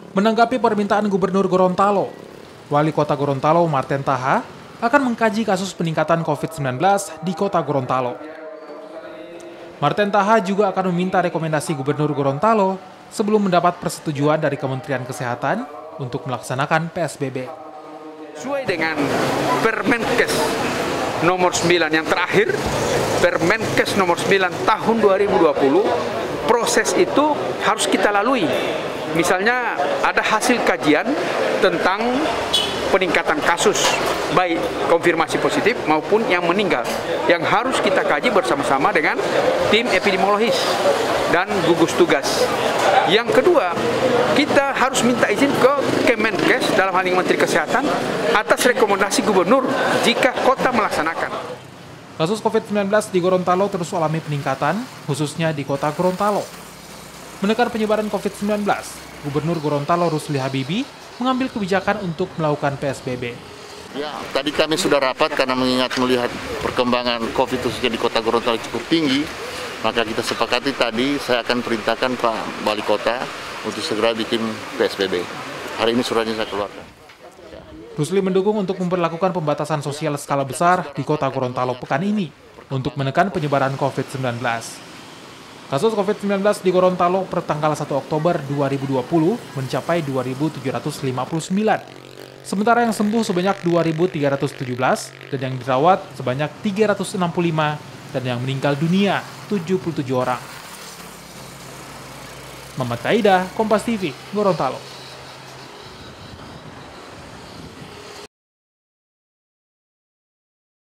Menanggapi permintaan Gubernur Gorontalo, Wali Kota Gorontalo Marten Taha akan mengkaji kasus peningkatan COVID-19 di Kota Gorontalo. Marten Taha juga akan meminta rekomendasi Gubernur Gorontalo sebelum mendapat persetujuan dari Kementerian Kesehatan untuk melaksanakan PSBB. Sesuai dengan Permenkes nomor 9 yang terakhir, Permenkes nomor 9 tahun 2020, proses itu harus kita lalui. Misalnya ada hasil kajian tentang peningkatan kasus, baik konfirmasi positif maupun yang meninggal, yang harus kita kaji bersama-sama dengan tim epidemiologis dan gugus tugas. Yang kedua, kita harus minta izin ke Kemenkes, dalam hal ini Menteri Kesehatan, atas rekomendasi gubernur jika kota melaksanakan. Kasus COVID-19 di Gorontalo terus alami peningkatan, khususnya di Kota Gorontalo. Menekan penyebaran COVID-19, Gubernur Gorontalo Rusli Habibie mengambil kebijakan untuk melakukan PSBB. Ya, tadi kami sudah rapat karena melihat perkembangan COVID khususnya di Kota Gorontalo cukup tinggi, maka kita sepakati tadi saya akan perintahkan Pak Wali Kota untuk segera bikin PSBB. Hari ini suratnya saya keluarkan. Rusli mendukung untuk memperlakukan pembatasan sosial skala besar di Kota Gorontalo pekan ini untuk menekan penyebaran COVID-19. Kasus COVID-19 di Gorontalo per tanggal 1 Oktober 2020 mencapai 2.759. Sementara yang sembuh sebanyak 2.317 dan yang dirawat sebanyak 365 dan yang meninggal dunia 77 orang. Muhammad Kaidah, Kompas TV, Gorontalo.